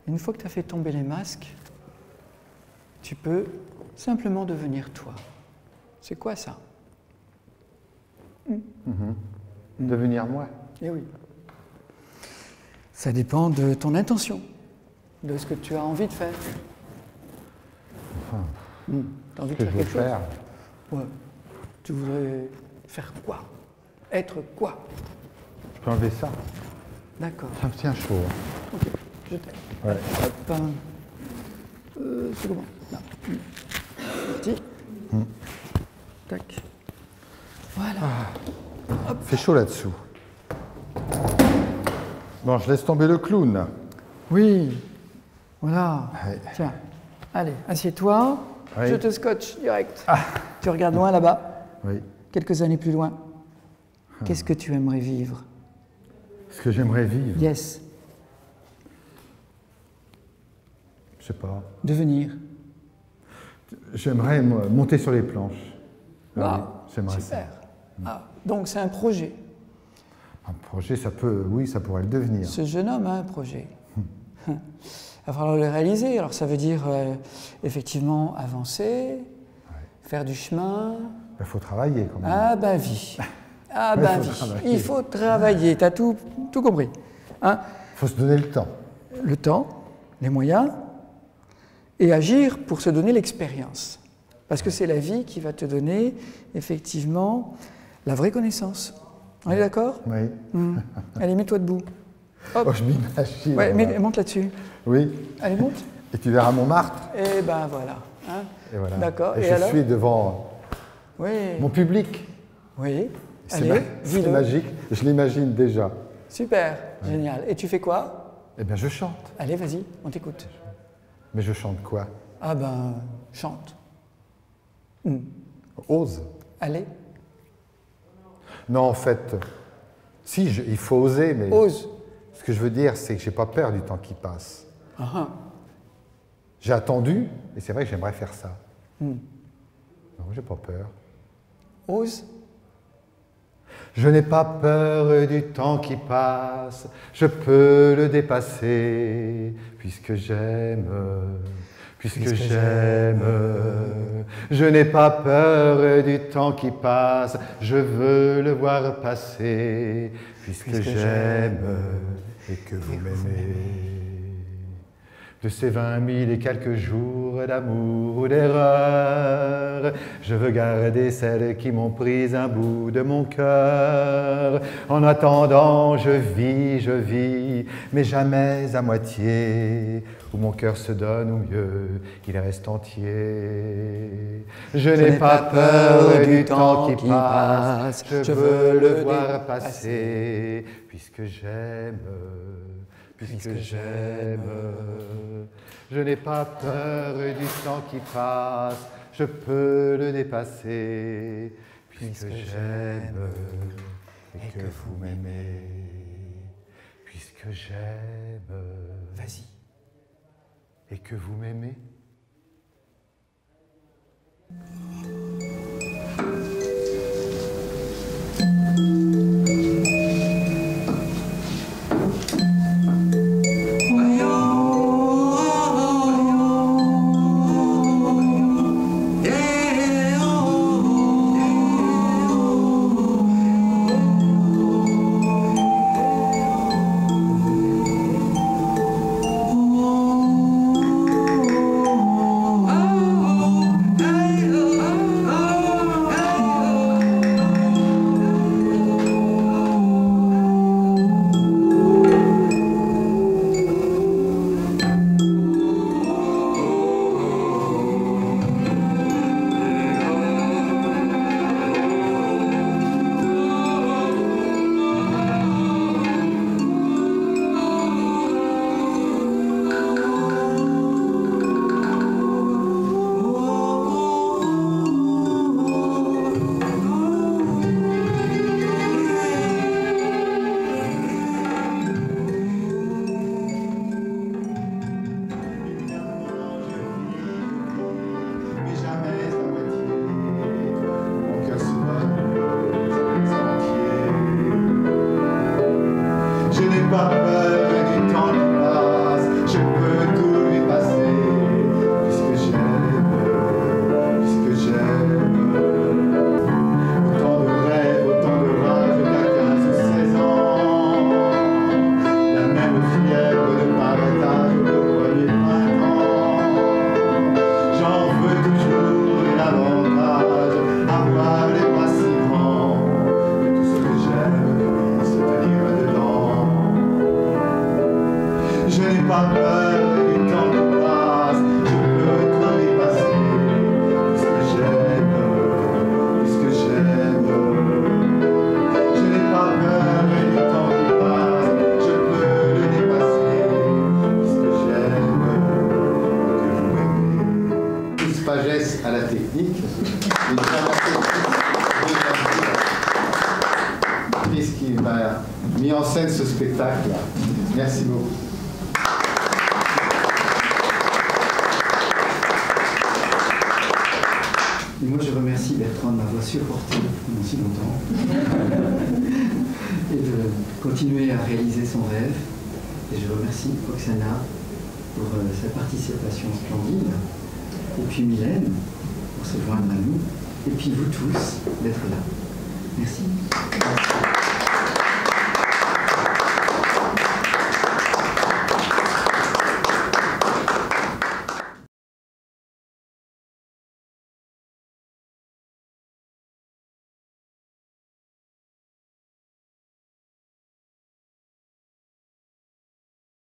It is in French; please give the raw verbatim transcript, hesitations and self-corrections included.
Une fois que tu as fait tomber les masques, tu peux simplement devenir toi. C'est quoi ça? mmh. Mmh. Devenir moi. Eh oui. Ça dépend de ton intention, de ce que tu as envie de faire. Enfin, mmh. Tu as envie de faire quelque chose? Faire. Ouais. Tu voudrais faire quoi? Être quoi? Je peux enlever ça? D'accord. Ça me tient chaud. Ok, je t'aide. Ouais. Hop. Euh, c'est comment? Là. Mmh. Parti. Mmh. Tac. Voilà. Ah. Fait chaud là-dessous. Bon, je laisse tomber le clown. Oui. Voilà. Ouais. Tiens. Allez, assieds-toi. Oui. Je te scotche direct. Ah. Tu regardes loin là-bas. Oui. Quelques années plus loin. Ah. Qu'est-ce que tu aimerais vivre? Ce que j'aimerais vivre? Yes. Je sais pas. Devenir. J'aimerais monter sur les planches. Ah, oui, j'aimerais super. ça. Ah, donc c'est un projet. Un projet, ça peut, oui, ça pourrait le devenir. Ce jeune homme a un projet. Il va falloir le réaliser. Alors ça veut dire euh, effectivement avancer, ouais. Faire du chemin. Il faut travailler quand même. Ah ben vie. Ah ouais, ben il vie. Il faut travailler. Tu as tout, tout compris. Hein? Il faut se donner le temps. Le temps, les moyens, et agir pour se donner l'expérience. Parce que c'est la vie qui va te donner effectivement la vraie connaissance. On est d'accord? Oui. Mmh. Allez, mets-toi debout. Hop. Oh, je m'imagine. Ouais, mais monte là-dessus. Oui. Allez, monte. Et tu verras Montmartre. Et ben voilà. Hein? Et voilà. D'accord. Et, et je alors suis devant oui. mon public. Oui. C'est ma... magique. Je l'imagine déjà. Super. Ouais. Génial. Et tu fais quoi? Eh bien, je chante. Allez, vas-y, on t'écoute. Mais je chante quoi? Ah ben, chante. Mmh. Ose. Allez. Non, en fait, si, je, il faut oser, mais... Ose. Ce que je veux dire, c'est que je n'ai pas peur du temps qui passe. Uh-huh. J'ai attendu, et c'est vrai que j'aimerais faire ça. Mm. Non, j'ai pas peur. Ose. Je n'ai pas peur du temps qui passe, je peux le dépasser, puisque j'aime, puisque, puisque j'aime. Je n'ai pas peur du temps qui passe, je veux le voir passer, puisque, puisque j'aime et que vous m'aimez. De ces vingt mille et quelques jours d'amour ou d'erreur, je veux garder celles qui m'ont pris un bout de mon cœur. En attendant, je vis, je vis, mais jamais à moitié, où mon cœur se donne, ou mieux, il reste entier. Je, je n'ai pas peur du temps qui passe, je, je veux le voir passer, puisque j'aime. Puisque j'aime, je n'ai pas peur du temps qui passe, je peux le dépasser, puisque j'aime et que vous m'aimez, puisque j'aime, vas-y, et que vous m'aimez. Pas peur du temps qui passe, je peux Maurice qui m'a mis en scène ce spectacle. Merci beaucoup. Et moi, je remercie Bertrand de m'avoir supporté pendant si longtemps et de continuer à réaliser son rêve. Et je remercie Oksana pour euh, sa participation splendide, et puis Mylène pour se joindre à nous, et puis vous tous d'être là. Merci.